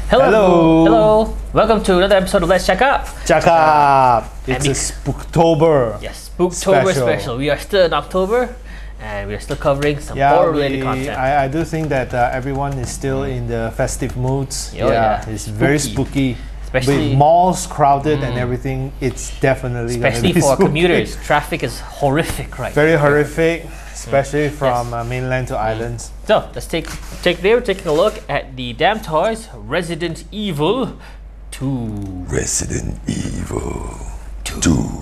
Hello. Welcome to another episode of Let's Cakap. It's a Spooktober. Yes, Spooktober special. We are still in October, and we are still covering some horror-related content. I do think that everyone is still in the festive moods. It's very spooky. Especially with malls crowded and everything, it's definitely especially gonna be for spooky. commuters. Traffic is horrific right Very now. horrific, especially from mainland to islands. So let's take we're taking a look at the Damtoys Resident Evil 2. Resident Evil 2.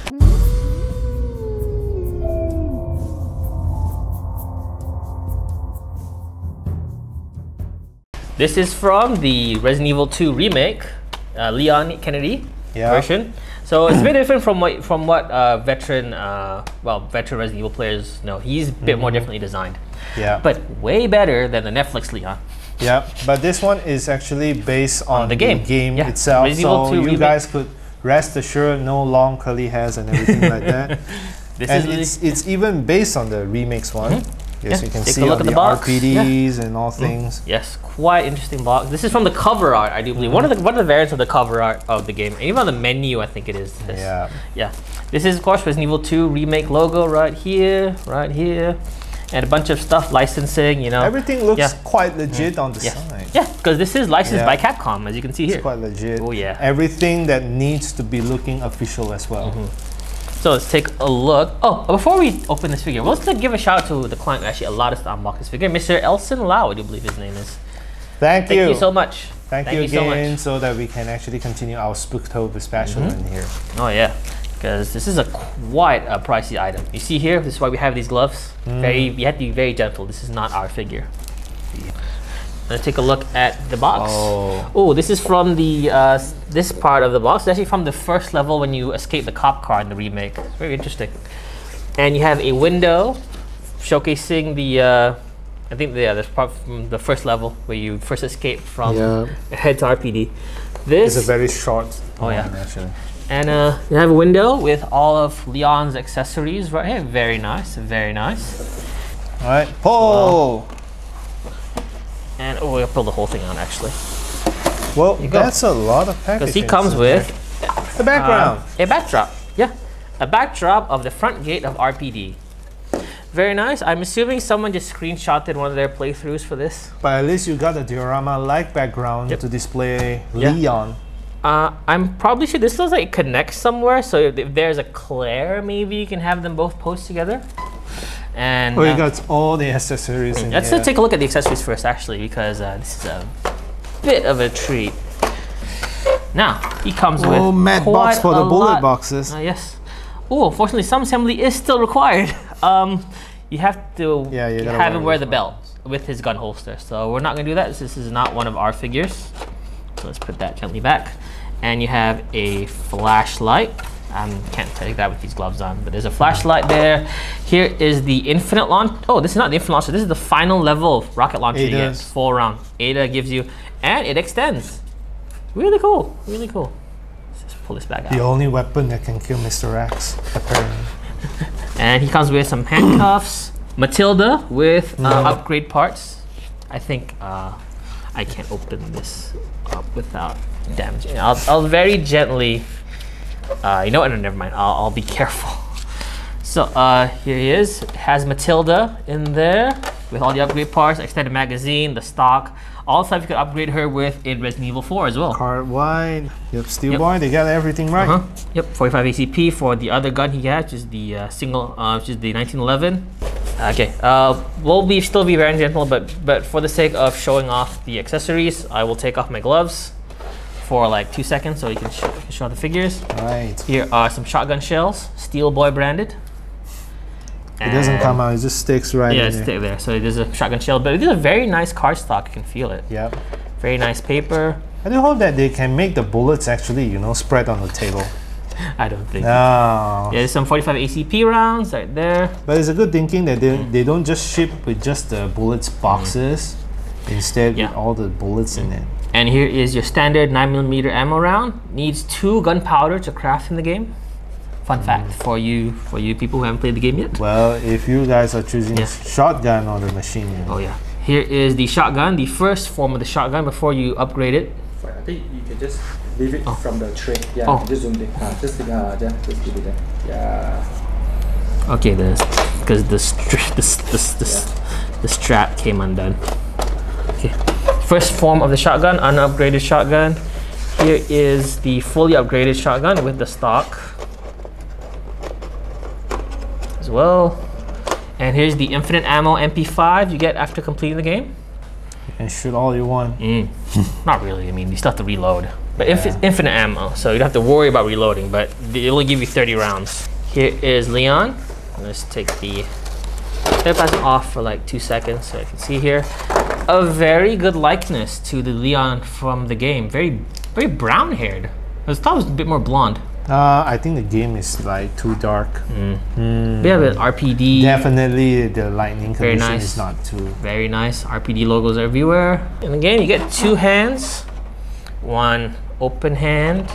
This is from the Resident Evil 2 remake, Leon Kennedy version. So it's a bit different from what veteran Resident Evil players know. He's a bit more differently designed. Yeah. But way better than the Netflix Leon. Yeah, but this one is actually based on the game itself. Resident Evil 2 you remake. guys could rest assured, no long curly hairs and everything like that. It's even based on the remakes one. Yes, you can Take see a look all at the the box. RPDs and all things. Yes, quite interesting box. This is from the cover art, I do believe. One of the variants of the cover art of the game. And even on the menu, I think it is. Yeah. This is, of course, Resident Evil 2 remake logo right here, and a bunch of stuff, licensing, you know. Everything looks quite legit on the side. Yeah, because this is licensed by Capcom, as you can see here. It's quite legit. Oh yeah. Everything that needs to be looking official as well. So let's take a look. Oh, before we open this figure, let's give a shout out to the client who actually allowed us to unbox this figure, Mr. Elson Lau, I do believe his name is. Thank you. Thank you so much. Thank you again, so that we can actually continue our Spooktober special in here. Oh yeah, because this is quite a pricey item. You see here, this is why we have these gloves. We have to be very gentle. This is not our figure. Let's take a look at the box. Oh, this is from the this part of the box. It's actually from the first level when you escape the cop car in the remake. It's very interesting. And you have a window showcasing the I think this part from the first level where you first escape from head to RPD. This is a very short one, actually. And you have a window with all of Leon's accessories right here. Very nice, very nice. All right, pull. And we'll pull the whole thing out actually. Well, that's a lot of packaging. Because he comes with the background. A backdrop. Yeah, a backdrop of the front gate of RPD. Very nice. I'm assuming someone just screenshotted one of their playthroughs for this. But at least you got a diorama-like background to display Leon. I'm probably sure this looks like it connects somewhere. So if there's a Claire, maybe you can have them both post together. And you got all the accessories in here. Let's take a look at the accessories first, actually, because this is a bit of a treat. Now, he comes with matte box for the bullet boxes. Yes. Oh, unfortunately, some assembly is still required. You have to have him wear the belt with his gun holster. So we're not going to do that. This is not one of our figures. So let's put that gently back. And you have a flashlight. Can't take that with these gloves on, but there's a flashlight there. Here is the infinite launch. Oh, this is not the infinite launcher. This is the final level of rocket launcher you get. 4 round. Ada gives you, and it extends. Really cool. Really cool. Let's just pull this back out. The only weapon that can kill Mr. X, apparently. And he comes with some handcuffs. Matilda with upgrade parts. I think I can't open this up without damaging. I'll very gently. You know what? No, never mind. I'll be careful. So here he is. It has Matilda in there with all the upgrade parts, extended magazine, the stock, all the stuff you could upgrade her with in Resident Evil 4 as well. Card wide. Yep, steel boy. They got everything right. Yep, 45 ACP for the other gun he has, which is the which is the 1911. Okay. We'll still be very gentle, but for the sake of showing off the accessories, I will take off my gloves for like 2 seconds so you can show the figures. Right. Here are some shotgun shells, Steel Boy branded. It doesn't come out, it just sticks right in there. Yeah, it's there. So there's a shotgun shell, but it is a very nice cardstock, you can feel it. Yep. Very nice paper. I do hope that they can make the bullets actually, spread on the table. I don't think. No. Yeah, there's some 45 ACP rounds right there. But it's a good thinking that they don't just ship with just the bullets boxes. Instead, with all the bullets in it. And here is your standard 9mm ammo round. Needs 2 gunpowder to craft in the game. Fun fact for you people who haven't played the game yet. Well, if you guys are choosing shotgun or the machine gun. Oh yeah. Here is the shotgun, the first form of the shotgun before you upgrade it. I think you can just leave it from the tray. Yeah, just zoom it. Just give it that. Yeah. Okay, because the strap came undone. Okay, first form of the shotgun, unupgraded shotgun. Here is the fully upgraded shotgun with the stock as well. And here's the infinite ammo MP5 you get after completing the game. You can shoot all you want. Not really, I mean, you still have to reload. But infinite ammo, so you don't have to worry about reloading, but they only give you 30 rounds. Here is Leon. Let's take the plasma off for like 2 seconds so I can see here. A very good likeness to the Leon from the game. Very brown haired. I thought it was a bit more blonde. I think the game is like too dark. We have an RPD. Definitely the lightning condition is not too. Very nice. RPD logos everywhere. In the game you get 2 hands. One open hand.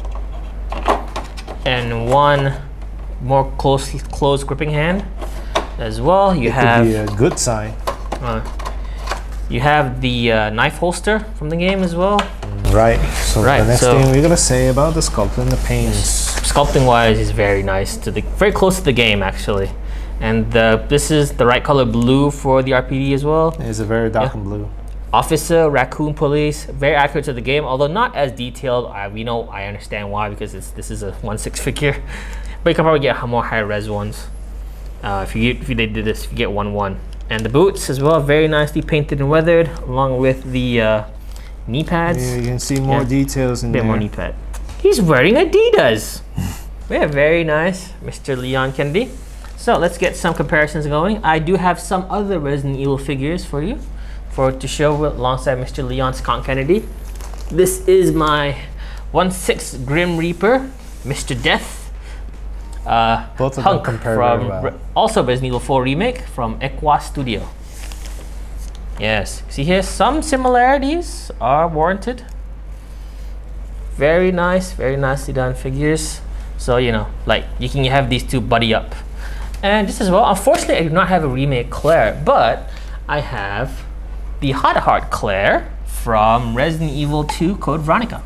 And one more closed gripping hand. As well, you have. Could be a good sign. You have the knife holster from the game as well. Right. So the next thing we're gonna say about the sculpting and the paints. Sculpting wise is very nice, very close to the game actually. And this is the right color blue for the RPD as well. It's a very dark and blue. Officer, raccoon police, very accurate to the game, although not as detailed. I understand why, because this is a 1/6 figure, but you can probably get more high res ones. If they did this, you get 1/1. And the boots as well, very nicely painted and weathered, along with the knee pads. Yeah, you can see more details in there. More knee pad. He's wearing Adidas. Yeah, very nice, Mr. Leon Kennedy. So let's get some comparisons going. I do have some other Resident Evil figures for you, to show alongside Mr. Leon Scott Kennedy. This is my 1/6 Grim Reaper, Mr. Death. Both of Hunk them compare from very well. Also Resident Evil 4 Remake from Equa Studio. Yes, see here, some similarities are warranted. Very nice, very nicely done figures. So, like you can have these two buddy up. And just as well, unfortunately I do not have a Remake Claire, but I have the Hot Heart Claire from Resident Evil 2 Code Veronica.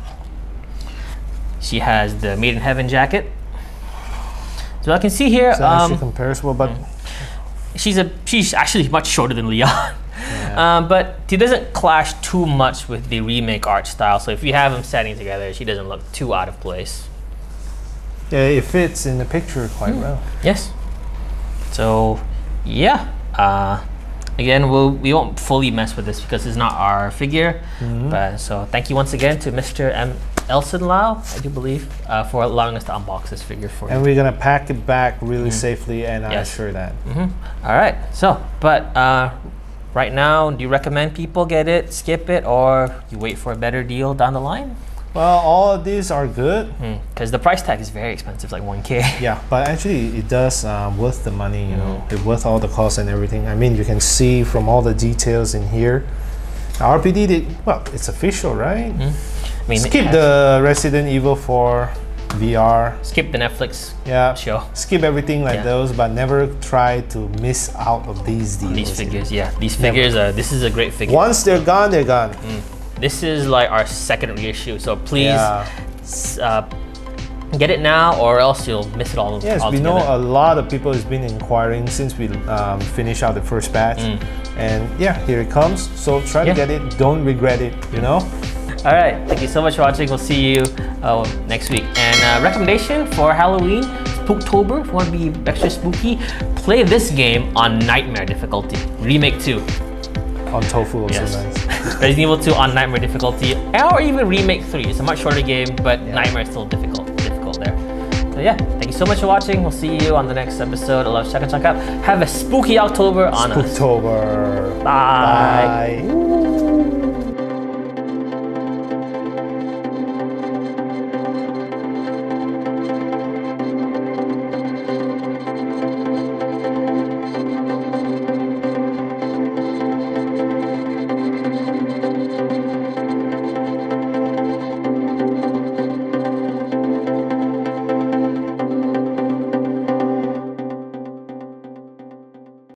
She has the Made in Heaven jacket. So I can see here, so actually comparable, but she's actually much shorter than Leon. But she doesn't clash too much with the Remake art style. So if you have them standing together, she doesn't look too out of place. Yeah, it fits in the picture quite well. Yes. So yeah. Again, we won't fully mess with this because it's not our figure. But so thank you once again to Mr. Elson Lau, I do believe, for allowing us to unbox this figure for you. And we're gonna pack it back really safely, and I assure that. All right. So, but right now, do you recommend people get it, skip it, or you wait for a better deal down the line? Well, all of these are good. Because the price tag is very expensive, like 1K. Yeah, but actually it does worth the money, you know, it worth all the costs and everything. I mean, you can see from all the details in here. RPD, well, it's official, right? I mean, skip the Resident Evil 4 VR. Skip the Netflix show. Skip everything like those, but never try to miss out of these deals. These figures, these figures, this is a great figure. Once they're gone, they're gone. This is like our second reissue, so please get it now, or else you'll miss it all. Yes, we know a lot of people has been inquiring since we finished out the first batch, and yeah, here it comes. So try to get it. Don't regret it. You know. All right, thank you so much for watching. We'll see you next week. And recommendation for Halloween, Spooktober. If you want to be extra spooky, play this game on Nightmare difficulty. Remake 2. On Tofu also nice. Resident Evil 2 on Nightmare difficulty, or even Remake 3. It's a much shorter game, but Nightmare is still difficult there. So yeah, thank you so much for watching. We'll see you on the next episode of Cakap-Cakap. Have a spooky October on us. Spooktober. Bye. Bye.